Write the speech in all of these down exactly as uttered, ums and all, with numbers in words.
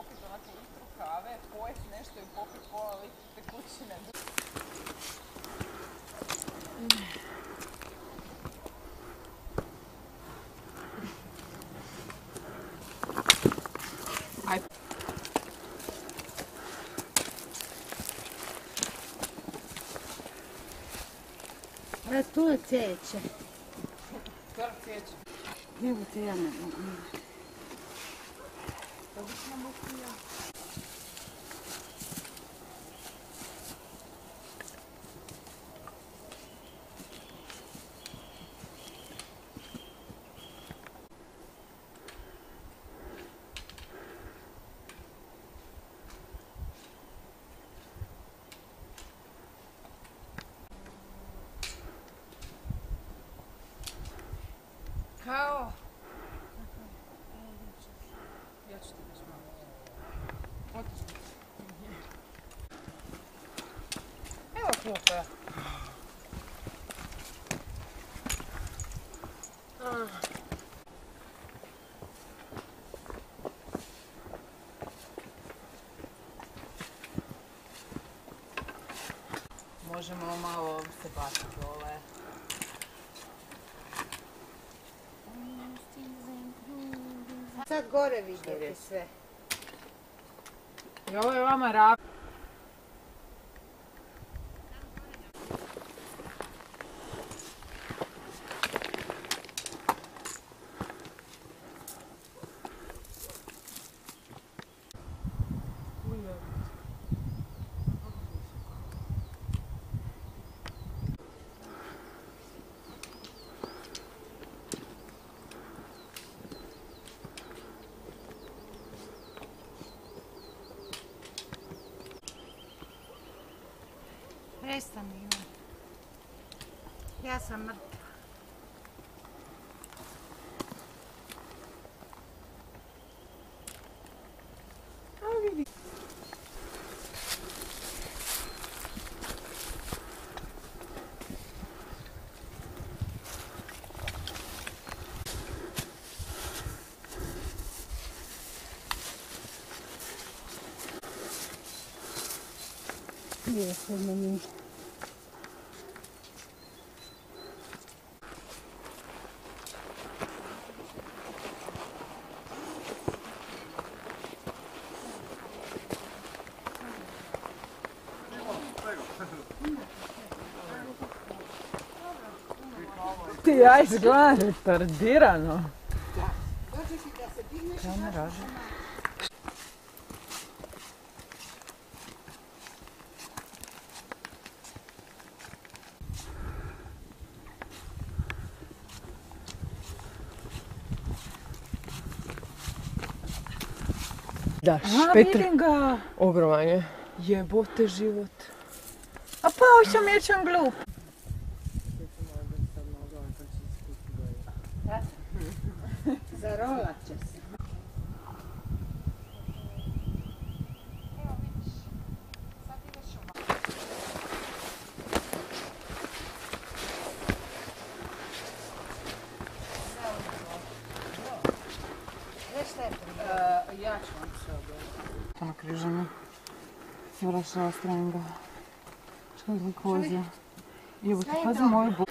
popiti onako litru kave, pojesti nešto i popiti pola litru tekućine. Ajde. A tu je cvijeće. Skoro cvijeće. Evo te ja ne mogu. Dobro smo mogu ja. Kao? Ja ću ti već malo. Otišli. Evo klupe. Možemo malo se baciti dole. Sad gore vidjeti sve. I ovo je vama rap. Prestani, Ivan. Ja sam mrtva. Gdje se meni? Ti ja izgledam retardirano. Kaj ne raži? Daš, Petra. Vidim ga. Ogroman je. Jebote život. A pao sam jer sam glup. Zarolat će se. Evo vidiš, sad ideš ovako. Gdje šta je prije? Ja ću vam se objaviti. To na križanju. Si vraćala streninga. Što je glikozija? Evo ti pazi moju bu...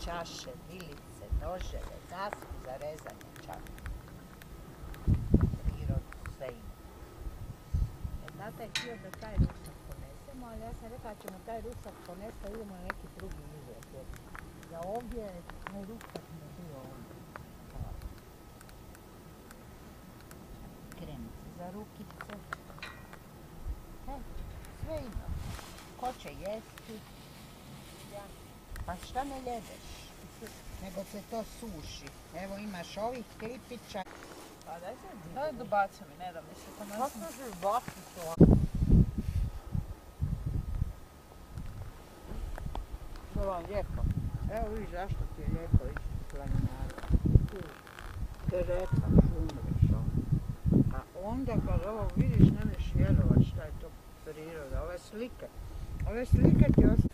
čaše, vilice, noževe, zasku za rezanje čak. Prirodu, sve ima. E, tata je htio da taj rusak ponesemo, ali ja sam rekla da ćemo taj rusak ponesti, a idemo na neki drugi izlet. Jer za ovdje taj rusak ne bio ovdje. Kremice za rukice. E, sve ima. Ko će jesti? Ja. Pa šta ne jedeš? Nego se to suši. Evo imaš ovih klipića. Pa daj se, daj dobacio mi, ne da mi se to ne Kako znam. ćeš baciti to? To vam lijepo. Evo vidiš zašto ti je lijepo ići s planinarom. Tu tereta, šumreš ono. A onda kad ovo vidiš nemeš vjerovat šta je to priroda. Ove slike. Ove slike ti ostaju.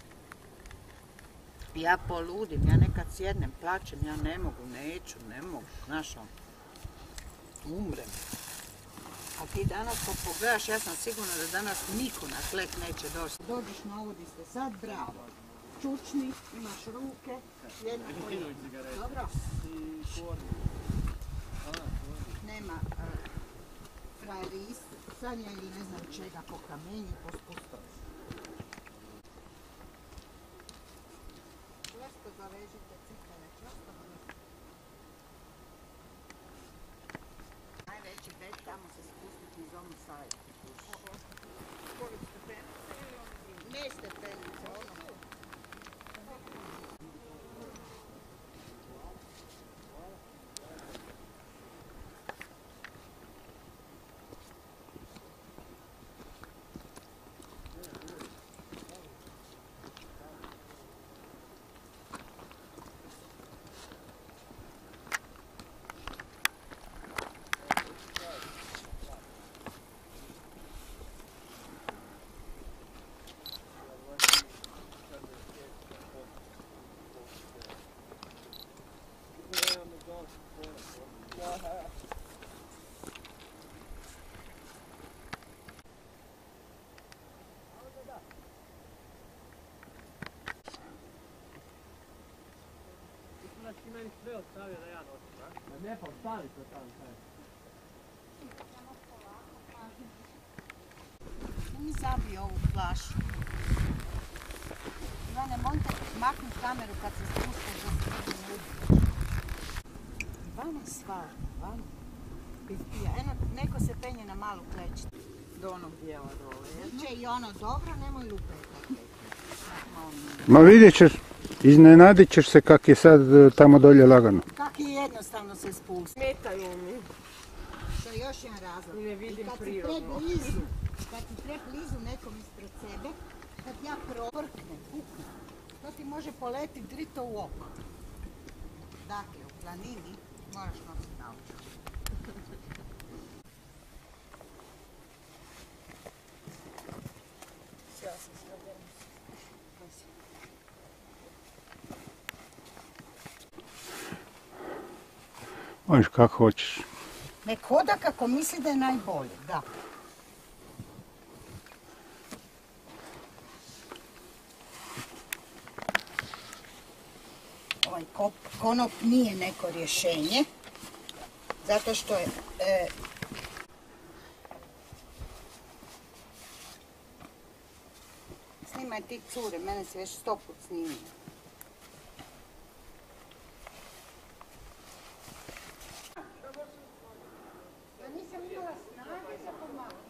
Ja poludim, ja nekad sjednem, plačem, ja ne mogu, neću, ne mogu, znaš on. Umrem. A ti danas ko pogledaš, ja sam sigurna da danas niko na tlek neće doći. Dođeš na ovo di ste sad, bravo. Čučni, imaš ruke, jedna koji... Dobro. Nema uh, frajeri isticanja ili ne znam čega po kamenju, po spustovi. Čvrsto dovežite cipele, čvrsto dovežite. Najveći bed tamo se spustiti iz onu sajtu. Koliko stepenice ili ono drugo? Ne stepenice, ono. Znači ti meni sve ostavio da ja nosim, a? Ma ne pa ostavi to tamo sve. Ne mi zabij ovu flašu. Ivane, možete maknuti kameru kad se spustiš da se vidi ne uđeš. Ivane, stvarno, Ivane. Eno, neko se penje na malu klečicu. Do onog dijela dole. Biće i ono dobro, nemoj lupetati. Ma vidjet ćeš, iznenadit ćeš se kak je sad e, tamo dolje lagano. Kak je jednostavno se spusti. Smetaju mi. To je još jedan razlog. I ne vidim I kad si prirodno. preblizu, kad si preblizu nekom ispred sebe, kad ja provrknem, puknem, to ti može poletiti drito u oko. Dakle, u planini moraš nositi naočale. Ja sam se odjela. Možeš kako hoćeš. Nek hoda kako misli da je najbolje, da. Ovaj kop, konop nije neko rješenje, zato što je... E, snimaj ti cure, mene se već sto put snimio. Ja nisam imala snage za pomagati.